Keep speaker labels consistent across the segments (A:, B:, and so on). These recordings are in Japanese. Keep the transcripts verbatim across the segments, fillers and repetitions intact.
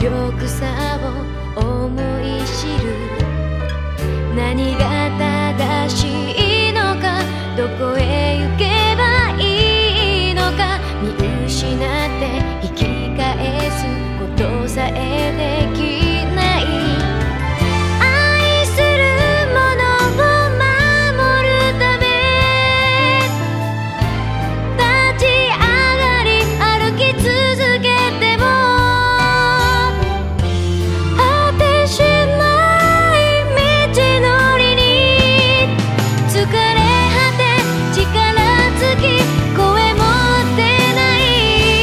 A: 力さを思い知る。何が正しいのか、どこへ行けばいいのか、見失って引き返すことさえできない。愛するものを守るため立ち上がり歩き続けても果てしない道のりに疲れ果て力尽き声も出ない。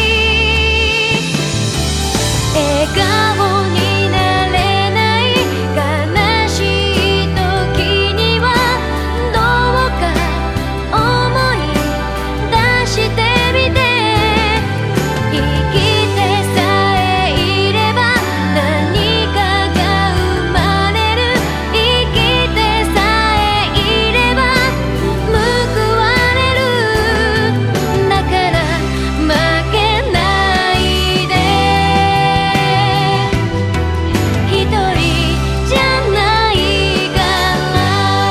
A: 笑顔になれない悲しい時にはどうか思い出してみて。生きてさえいれば何かが生まれる。生きてさえいれば報われる。だから負けないで。一人じゃないから。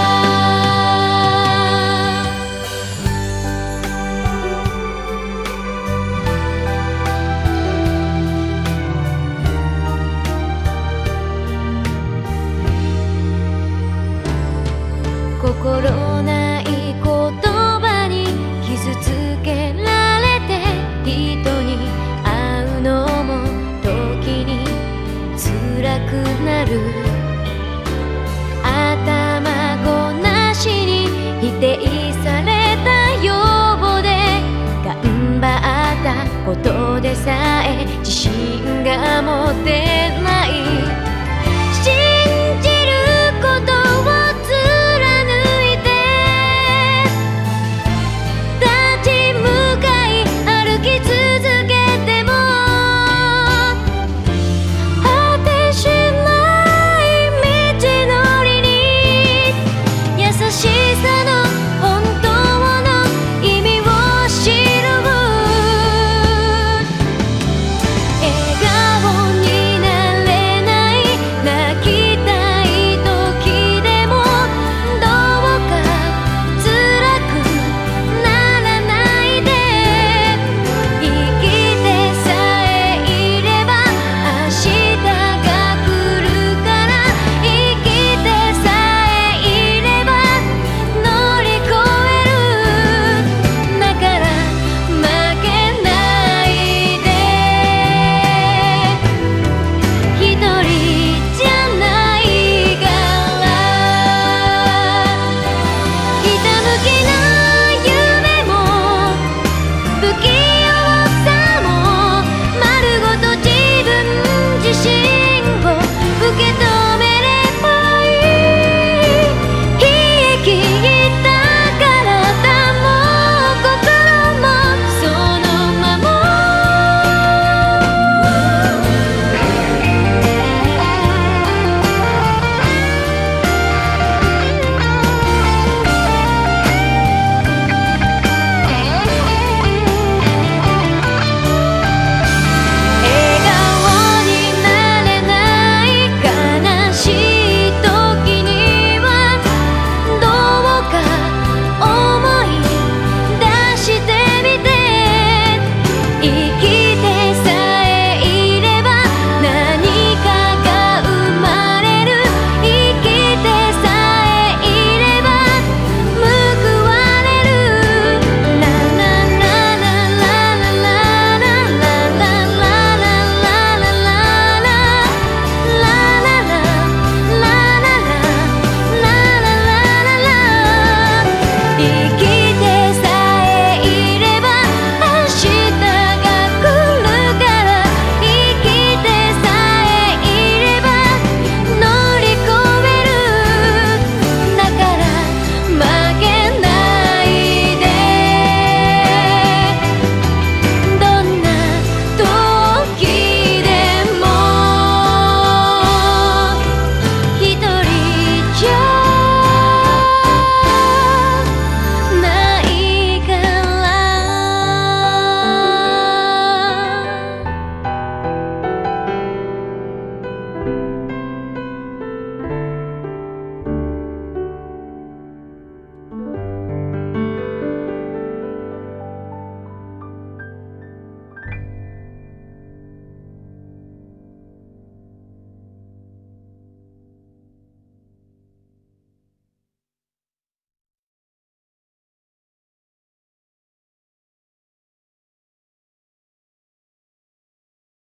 A: 心ない言葉に傷つけられて、人に会うのも時に辛くなる。頭ごなしに否定されたようで、頑張ったことでさ